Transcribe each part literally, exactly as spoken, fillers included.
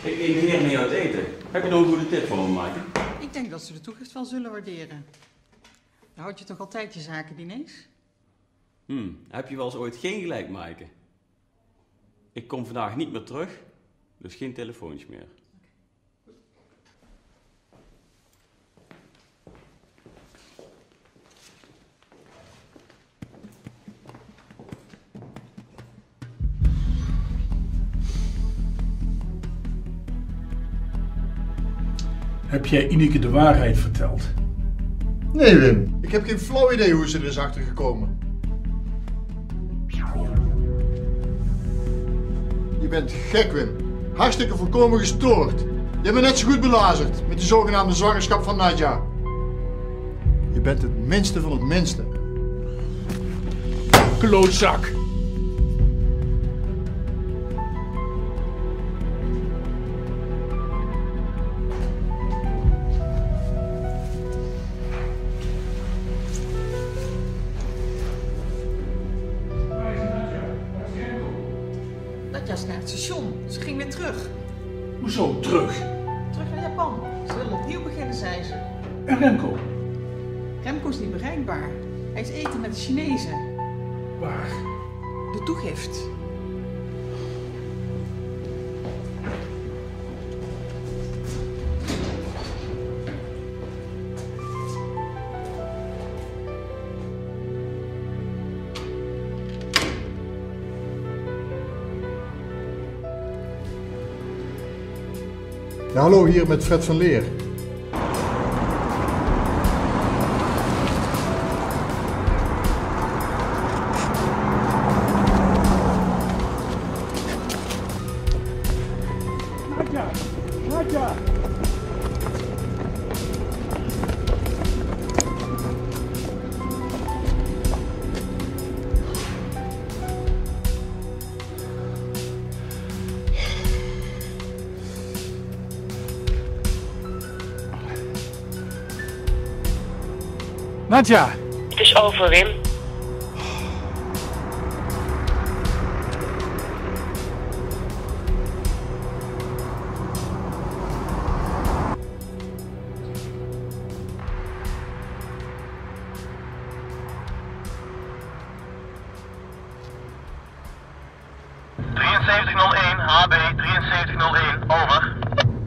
Ik neem de heer mee uit eten. Heb je nog een goede tip voor me, Maaike? Ik denk dat ze de toegift wel zullen waarderen. Dan houd je toch altijd je zakendiners? Hmm, heb je wel eens ooit geen gelijk, Maaike? Ik kom vandaag niet meer terug, dus geen telefoons meer. Heb jij Ineke de waarheid verteld? Nee, Wim. Ik heb geen flauw idee hoe ze er is achtergekomen. Je bent gek, Wim. Hartstikke volkomen gestoord. Je hebt me net zo goed belazerd met die zogenaamde zwangerschap van Nadja. Je bent het minste van het minste. Klootzak! Nadja is naar het station. Ze ging weer terug. Hoezo terug? Terug naar Japan. Ze wil opnieuw beginnen, zei ze. En Remco? Remco is niet bereikbaar. Hij is eten met de Chinezen. Waar? De toegift. Ja, hallo, hier met Fred van Leer. Nadja! Nadja! Nadja! Het is over, Wim. drieënzeventig nul één, H B drieënzeventig nul één, over.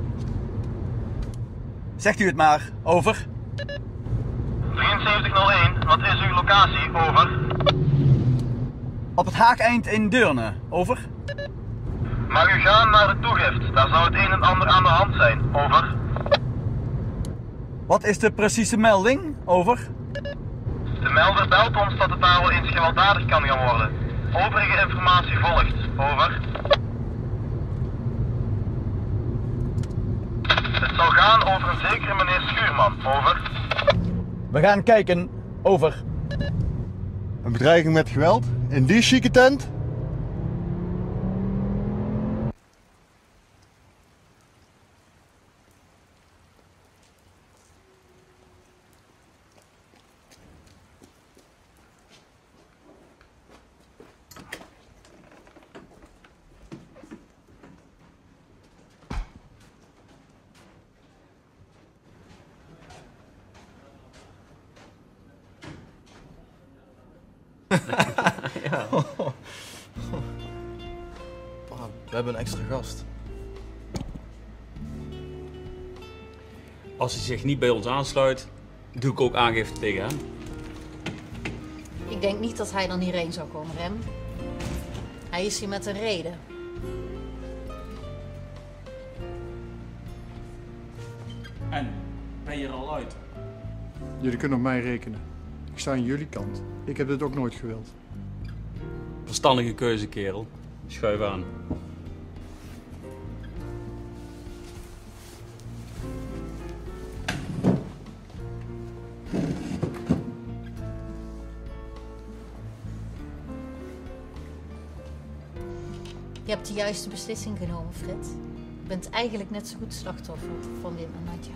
Zegt u het maar, over. drieënzeventig nul één, wat is uw locatie, over. Op het haakeind in Deurne, over. Mag u gaan naar de toegift, daar zou het een en ander aan de hand zijn, over. Wat is de precieze melding, over. De melder belt ons dat het daar wel eens gewelddadig kan gaan worden. Overige informatie volgt, over. Het zou gaan over een zekere meneer Schuurman, over. We gaan kijken, over. Een bedreiging met geweld? In die chique tent? Ja. Oh, we hebben een extra gast. Als hij zich niet bij ons aansluit, doe ik ook aangifte tegen hem. Ik denk niet dat hij dan hierheen zou komen, Rem. Hij is hier met een reden. En, ben je er al uit? Jullie kunnen op mij rekenen. Ik sta aan jullie kant. Ik heb dit ook nooit gewild. Verstandige keuze, kerel. Schuif aan. Je hebt de juiste beslissing genomen, Fred. Je bent eigenlijk net zo goed slachtoffer van Wim en Nadja.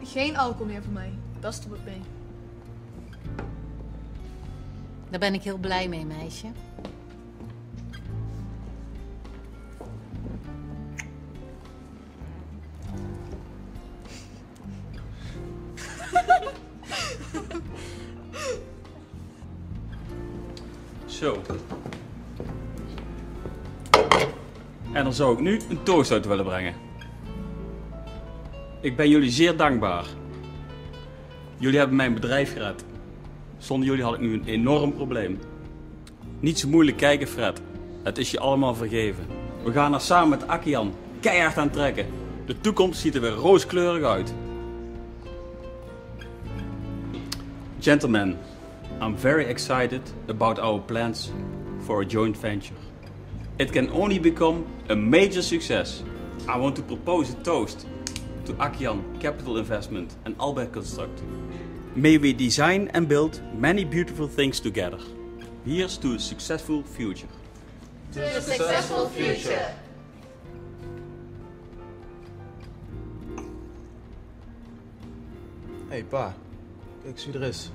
Geen alcohol meer voor mij. Dat stopt mee. Daar ben ik heel blij mee, meisje. Zo. En dan zou ik nu een toast uit willen brengen. Ik ben jullie zeer dankbaar. Jullie hebben mijn bedrijf gered. Zonder jullie had ik nu een enorm probleem. Niet zo moeilijk kijken, Fred. Het is je allemaal vergeven. We gaan er samen met Akian keihard aan trekken. De toekomst ziet er weer rooskleurig uit. Gentlemen, I'm very excited about our plans for a joint venture. It can only become a major success. I want to propose a toast to Akian Capital Investment and Albert Construct. May we design and build many beautiful things together. Here's to a successful future. To a successful future. Hé hey, pa, kijk eens wie er is.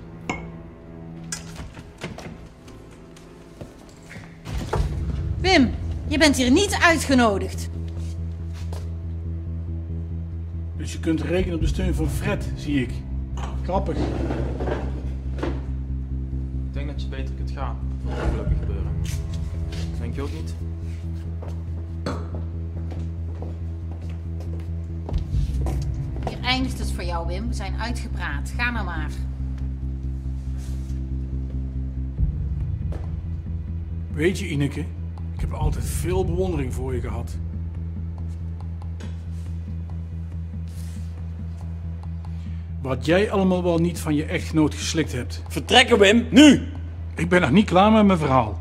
Wim, je bent hier niet uitgenodigd. Dus je kunt rekenen op de steun van Fred, zie ik. Grappig. Ik denk dat je beter kunt gaan voor het gelukkig gebeuren. Denk je ook niet? Hier eindigt het voor jou, Wim. We zijn uitgepraat. Ga nou maar. Weet je, Ineke, ik heb altijd veel bewondering voor je gehad. Wat jij allemaal wel niet van je echtgenoot geslikt hebt. Vertrekken, Wim, nu! Ik ben nog niet klaar met mijn verhaal.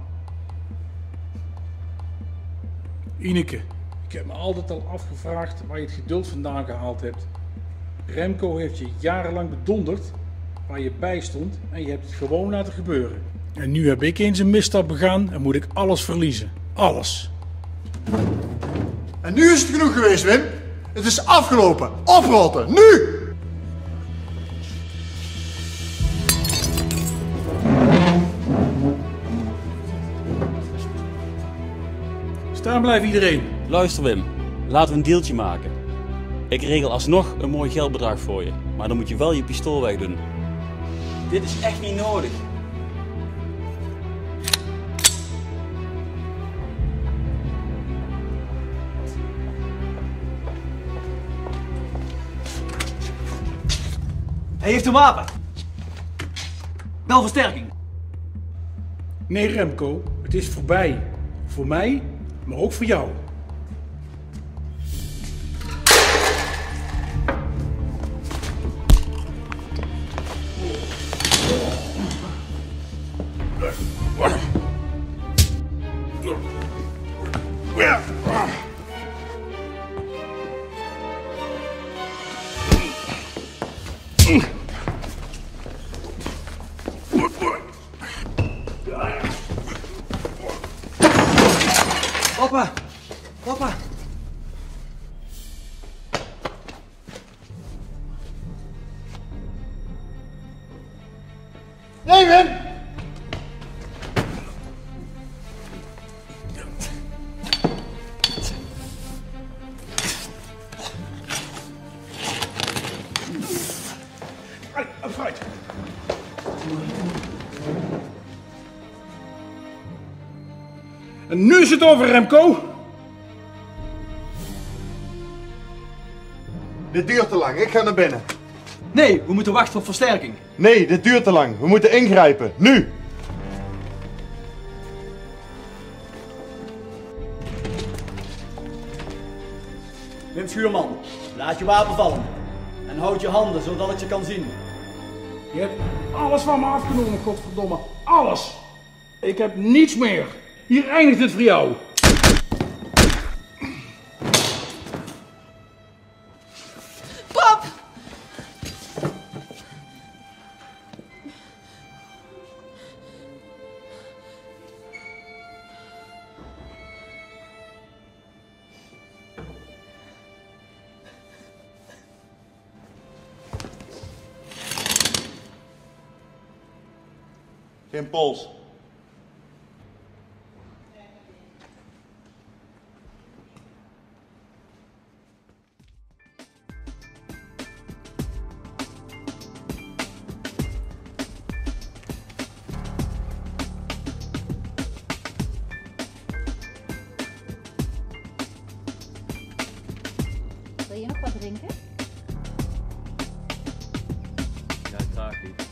Ineke, ik heb me altijd al afgevraagd waar je het geduld vandaan gehaald hebt. Remco heeft je jarenlang bedonderd waar je bij stond en je hebt het gewoon laten gebeuren. En nu heb ik eens een misstap begaan en moet ik alles verliezen. Alles. En nu is het genoeg geweest, Wim. Het is afgelopen. Oprotten. Nu! Staan blijven iedereen. Luister, Wim. Laten we een deeltje maken. Ik regel alsnog een mooi geldbedrag voor je. Maar dan moet je wel je pistool wegdoen. Dit is echt niet nodig. Hij heeft een wapen. Bel versterking. Nee, Remco, het is voorbij. Voor mij, maar ook voor jou. Papa! Papa! Nee, Wim! Vooruit. En nu is het over, Remco. Dit duurt te lang. Ik ga naar binnen. Nee, we moeten wachten op versterking. Nee, dit duurt te lang. We moeten ingrijpen. Nu! Wim Schuurman, laat je wapen vallen. En houd je handen zodat ik je kan zien. Je hebt alles van me afgenomen, godverdomme. Alles. Ik heb niets meer. Hier eindigt het voor jou. Pap! Geen pols. Wil je nog wat drinken? Ja, graag niet.